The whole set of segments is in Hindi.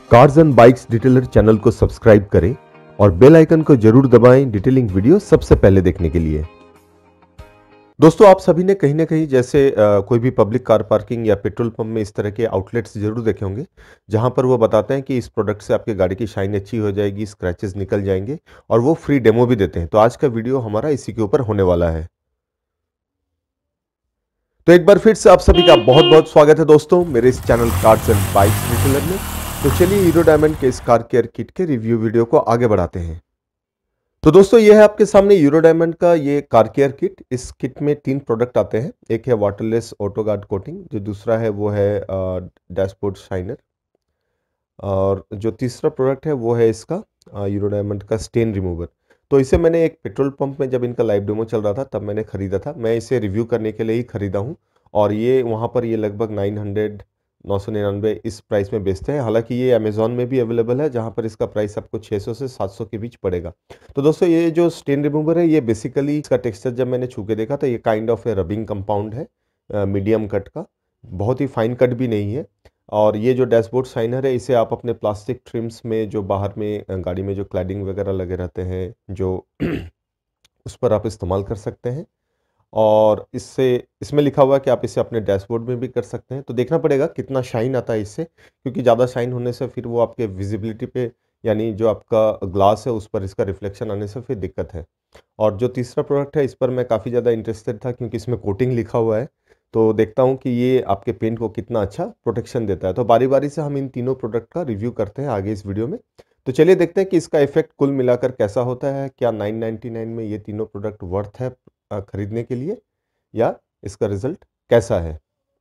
Cars and bikes detailer channel को सब्सक्राइब करें और बेल आइकन को जरूर दबाएं डिटेलिंग वीडियो सबसे पहले देखने के लिए। दोस्तों, आप सभी ने कहीं ना कहीं जैसे कोई भी पब्लिक कार पार्किंग या पेट्रोल पंप में इस तरह के आउटलेट्स जरूर देखे होंगे, जहां पर वो बताते हैं कि इस प्रोडक्ट से आपकी गाड़ी की शाइन अच्छी हो जाएगी, स्क्रैचेस निकल जाएंगे, और वो फ्री डेमो भी देते हैं। तो आज का वीडियो हमारा इसी के ऊपर होने वाला है। तो एक बार फिर से आप सभी का बहुत बहुत स्वागत है दोस्तों मेरे इस channel cars and bikes detailer में। तो चलिए हीरो डायमंड के इस कार केयर किट के रिव्यू वीडियो को आगे बढ़ाते हैं। तो दोस्तों, ये है आपके सामने हीरो डायमंड का ये कार केयर किट। इस किट में 3 प्रोडक्ट आते हैं। एक है वाटरलेस ऑटो गार्ड कोटिंग, जो दूसरा है वो है डैशबोर्ड शाइनर, और जो तीसरा प्रोडक्ट है वो है इसका हीरो डायमंड का स्टेन रिमूवर। तो इसे मैंने एक पेट्रोल पंप में जब इनका लाइव डेमो चल रहा था तब मैंने खरीदा था। मैं इसे रिव्यू करने के लिए ही खरीदा हूँ, और ये वहाँ पर ये लगभग 999 इस प्राइस में बेचते हैं। हालांकि ये अमेज़ॉन में भी अवेलेबल है, जहाँ पर इसका प्राइस आपको 600 से 700 के बीच पड़ेगा। तो दोस्तों, ये जो स्टेन रिमूवर है, ये बेसिकली इसका टेक्सचर जब मैंने छू के देखा तो ये kind of a rubbing compound है, मीडियम कट का, बहुत ही फाइन कट भी नहीं है। और ये जो डैशबोर्ड शाइनर है, इसे आप अपने प्लास्टिक ट्रिम्स में, जो बाहर में गाड़ी में जो क्लैडिंग वगैरह लगे रहते हैं, जो उस पर आप इस्तेमाल कर सकते हैं। और इसमें लिखा हुआ है कि आप इसे अपने डैशबोर्ड में भी कर सकते हैं। तो देखना पड़ेगा कितना शाइन आता है इससे, क्योंकि ज़्यादा शाइन होने से फिर वो आपके विजिबिलिटी पे, यानी जो आपका ग्लास है उस पर इसका रिफ्लेक्शन आने से फिर दिक्कत है। और जो तीसरा प्रोडक्ट है, इस पर मैं काफ़ी ज़्यादा इंटरेस्टेड था, क्योंकि इसमें कोटिंग लिखा हुआ है। तो देखता हूँ कि ये आपके पेंट को कितना अच्छा प्रोटेक्शन देता है। तो बारी बारी से हम इन तीनों प्रोडक्ट का रिव्यू करते हैं आगे इस वीडियो में। तो चलिए देखते हैं कि इसका इफेक्ट कुल मिलाकर कैसा होता है। क्या 999 में ये तीनों प्रोडक्ट वर्थ है खरीदने के लिए, या इसका रिजल्ट कैसा है।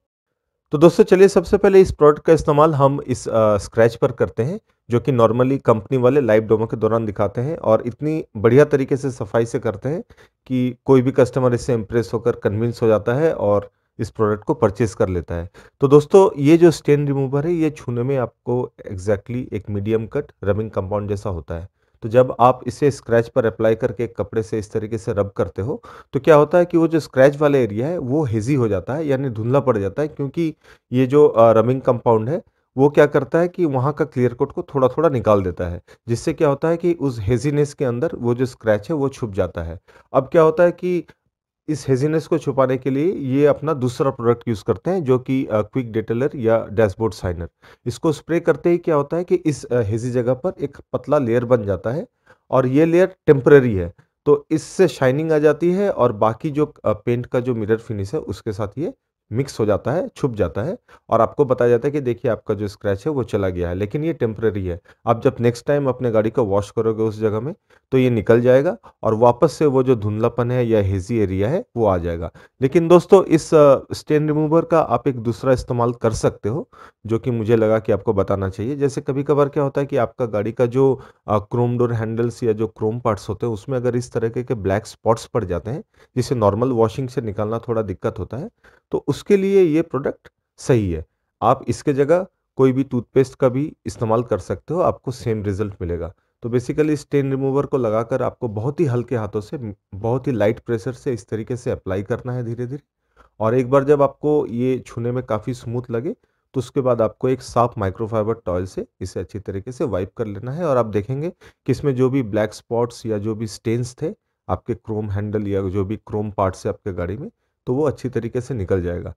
तो दोस्तों, चलिए सबसे पहले इस प्रोडक्ट का इस्तेमाल हम इस स्क्रैच पर करते हैं, जो कि नॉर्मली कंपनी वाले लाइव डेमो के दौरान दिखाते हैं, और इतनी बढ़िया तरीके से सफाई से करते हैं कि कोई भी कस्टमर इससे इम्प्रेस होकर कन्विंस हो जाता है और इस प्रोडक्ट को परचेज कर लेता है। तो दोस्तों, ये जो स्टेन रिमूवर है, ये छूने में आपको एग्जैक्टली एक मीडियम कट रबिंग कंपाउंड जैसा होता है। तो जब आप इसे स्क्रैच पर अप्लाई करके कपड़े से इस तरीके से रब करते हो, तो क्या होता है कि वो जो स्क्रैच वाला एरिया है वो हेजी हो जाता है, यानी धुंधला पड़ जाता है, क्योंकि ये जो रबिंग कंपाउंड है वो क्या करता है कि वहाँ का क्लियर कोट को थोड़ा थोड़ा निकाल देता है, जिससे क्या होता है कि उस हेजीनेस के अंदर वो जो स्क्रैच है वो छुप जाता है। अब क्या होता है कि इस हेजीनेस को छुपाने के लिए ये अपना दूसरा प्रोडक्ट यूज़ करते हैं, जो कि क्विक डिटेलर या डैशबोर्ड शाइनर। इसको स्प्रे करते ही क्या होता है कि इस हेजी जगह पर एक पतला लेयर बन जाता है, और ये लेयर टेम्पररी है। तो इससे शाइनिंग आ जाती है, और बाकी जो पेंट का जो मिरर फिनिश है उसके साथ ये मिक्स हो जाता है, छुप जाता है, और आपको बताया जाता है कि देखिए आपका जो स्क्रैच है वो चला गया है, लेकिन ये टेम्पररी है। आप जब नेक्स्ट टाइम अपने गाड़ी को वॉश करोगे उस जगह में, तो ये निकल जाएगा, और वापस से वो जो धुंधलापन है या हेजी एरिया है वो आ जाएगा। लेकिन दोस्तों, इस स्टेन रिमूवर का आप एक दूसरा इस्तेमाल कर सकते हो, जो कि मुझे लगा कि आपको बताना चाहिए। जैसे कभी कभार क्या होता है कि आपका गाड़ी का जो क्रोम डोर हैंडल्स या जो क्रोम पार्ट्स होते हैं उसमें अगर इस तरह के ब्लैक स्पॉट्स पड़ जाते हैं, जिसे नॉर्मल वॉशिंग से निकालना थोड़ा दिक्कत होता है, तो उसके लिए ये प्रोडक्ट सही है। आप इसके जगह कोई भी टूथपेस्ट का भी इस्तेमाल कर सकते हो, आपको सेम रिजल्ट मिलेगा। तो बेसिकली स्टेन रिमूवर को लगाकर आपको बहुत ही हल्के हाथों से, बहुत ही लाइट प्रेशर से इस तरीके से अप्लाई करना है धीरे धीरे। और एक बार जब आपको ये छूने में काफ़ी स्मूथ लगे, तो उसके बाद आपको एक साफ माइक्रोफाइबर टॉयल से इसे अच्छी तरीके से वाइप कर लेना है, और आप देखेंगे कि इसमें जो भी ब्लैक स्पॉट्स या जो भी स्टेन्स थे आपके क्रोम हैंडल या जो भी क्रोम पार्ट्स है आपके गाड़ी में, तो वो अच्छी तरीके से निकल जाएगा।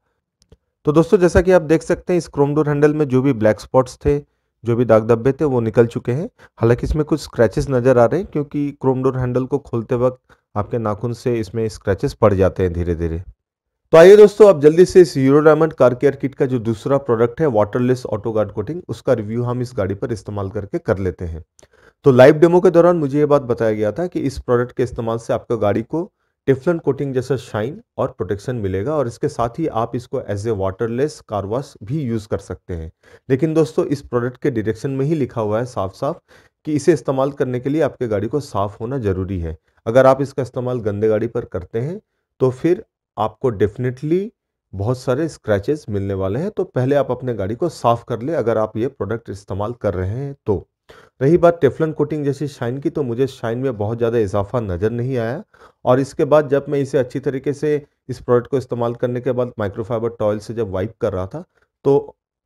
तो दोस्तों, जैसा कि आप देख सकते हैं, इस क्रोम डोर हैंडल में जो भी ब्लैक स्पॉट्स थे, जो भी दाग धब्बे थे, वो निकल चुके हैं। हालांकि इसमें कुछ स्क्रैचेस नज़र आ रहे हैं, क्योंकि क्रोम डोर हैंडल को खोलते वक्त आपके नाखून से इसमें स्क्रैचेस पड़ जाते हैं धीरे धीरे। तो आइए दोस्तों, अब जल्दी से इस hero diamond car care kit का जो दूसरा प्रोडक्ट है वाटरलेस ऑटो गार्ड कोटिंग, उसका रिव्यू हम इस गाड़ी पर इस्तेमाल करके कर लेते हैं। तो लाइव डेमो के दौरान मुझे ये बात बताया गया था कि इस प्रोडक्ट के इस्तेमाल से आपका गाड़ी को टेफ्लॉन कोटिंग जैसा शाइन और प्रोटेक्शन मिलेगा, और इसके साथ ही आप इसको as a waterless car wash भी यूज़ कर सकते हैं। लेकिन दोस्तों, इस प्रोडक्ट के डायरेक्शन में ही लिखा हुआ है साफ साफ कि इसे इस्तेमाल करने के लिए आपके गाड़ी को साफ होना ज़रूरी है। अगर आप इसका इस्तेमाल गंदे गाड़ी पर करते हैं तो फिर आपको डेफिनेटली बहुत सारे स्क्रैचेस मिलने वाले हैं। तो पहले आप अपने गाड़ी को साफ कर ले, अगर आप ये प्रोडक्ट इस्तेमाल कर रहे हैं तो। रही बात टेफ्लॉन कोटिंग जैसी शाइन की, तो मुझे शाइन में बहुत ज़्यादा इजाफा नज़र नहीं आया, और इसके बाद जब मैं इसे अच्छी तरीके से इस प्रोडक्ट को इस्तेमाल करने के बाद माइक्रोफाइबर टॉयल से जब वाइप कर रहा था, तो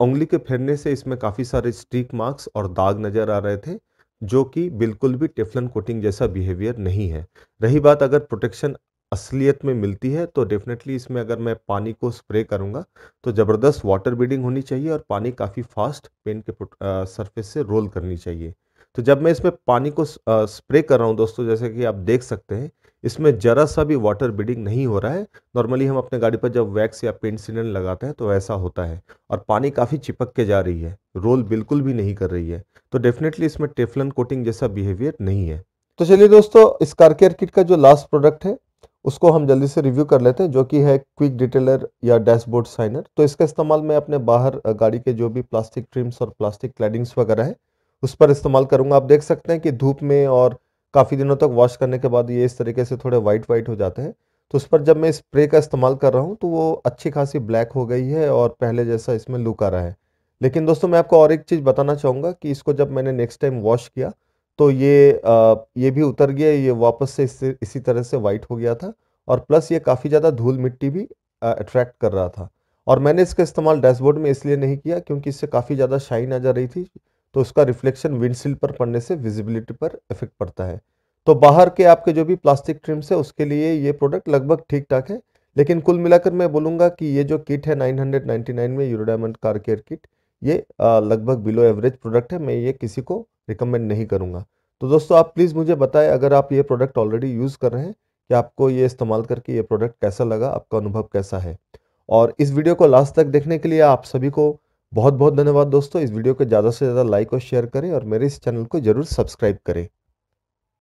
उंगली के फेरने से इसमें काफ़ी सारे स्ट्रीक मार्क्स और दाग नज़र आ रहे थे, जो कि बिल्कुल भी टेफ्लॉन कोटिंग जैसा बिहेवियर नहीं है। रही बात अगर प्रोटेक्शन असलियत में मिलती है तो डेफिनेटली इसमें अगर मैं पानी को स्प्रे करूंगा तो ज़बरदस्त वाटर बीडिंग होनी चाहिए और पानी काफ़ी फास्ट पेंट के सरफेस से रोल करनी चाहिए। तो जब मैं इसमें पानी को स्प्रे कर रहा हूं दोस्तों, जैसे कि आप देख सकते हैं इसमें ज़रा सा भी वाटर बीडिंग नहीं हो रहा है। नॉर्मली हम अपने गाड़ी पर जब वैक्स या पेंट सीलन लगाते हैं तो ऐसा होता है और पानी काफ़ी चिपक के जा रही है, रोल बिल्कुल भी नहीं कर रही है। तो डेफिनेटली इसमें टेफ्लॉन कोटिंग जैसा बिहेवियर नहीं है। तो चलिए दोस्तों, इस कार केयर किट का जो लास्ट प्रोडक्ट है उसको हम जल्दी से रिव्यू कर लेते हैं, जो कि है क्विक डिटेलर या डैशबोर्ड शाइनर। तो इसका इस्तेमाल मैं अपने बाहर गाड़ी के जो भी प्लास्टिक ट्रिम्स और प्लास्टिक क्लैडिंग्स वगैरह है उस पर इस्तेमाल करूंगा। आप देख सकते हैं कि धूप में और काफ़ी दिनों तक वॉश करने के बाद ये इस तरीके से थोड़े वाइट वाइट हो जाते हैं। तो उस पर जब मैं स्प्रे का इस्तेमाल कर रहा हूँ तो वो अच्छी खासी ब्लैक हो गई है और पहले जैसा इसमें लुक आ रहा है। लेकिन दोस्तों मैं आपको और एक चीज़ बताना चाहूँगा कि इसको जब मैंने नेक्स्ट टाइम वॉश किया तो ये भी उतर गया, ये वापस से इसी तरह से वाइट हो गया था और प्लस ये काफ़ी ज़्यादा धूल मिट्टी भी अट्रैक्ट कर रहा था। और मैंने इसका इस्तेमाल डैशबोर्ड में इसलिए नहीं किया क्योंकि इससे काफ़ी ज़्यादा शाइन आ जा रही थी, तो उसका रिफ्लेक्शन विंडशील्ड पर पड़ने से विजिबिलिटी पर इफेक्ट पड़ता है। तो बाहर के आपके जो भी प्लास्टिक ट्रिम्स है उसके लिए ये प्रोडक्ट लगभग ठीक ठाक है। लेकिन कुल मिलाकर मैं बोलूँगा कि ये जो किट है 999 में Euro diamond car care kit, ये लगभग बिलो एवरेज प्रोडक्ट है। मैं ये किसी को रिकमेंड नहीं करूँगा। तो दोस्तों आप प्लीज़ मुझे बताएं, अगर आप ये प्रोडक्ट ऑलरेडी यूज़ कर रहे हैं, कि आपको ये इस्तेमाल करके ये प्रोडक्ट कैसा लगा, आपका अनुभव कैसा है। और इस वीडियो को लास्ट तक देखने के लिए आप सभी को बहुत बहुत धन्यवाद दोस्तों। इस वीडियो को ज़्यादा से ज़्यादा लाइक और शेयर करें और मेरे इस चैनल को ज़रूर सब्सक्राइब करें।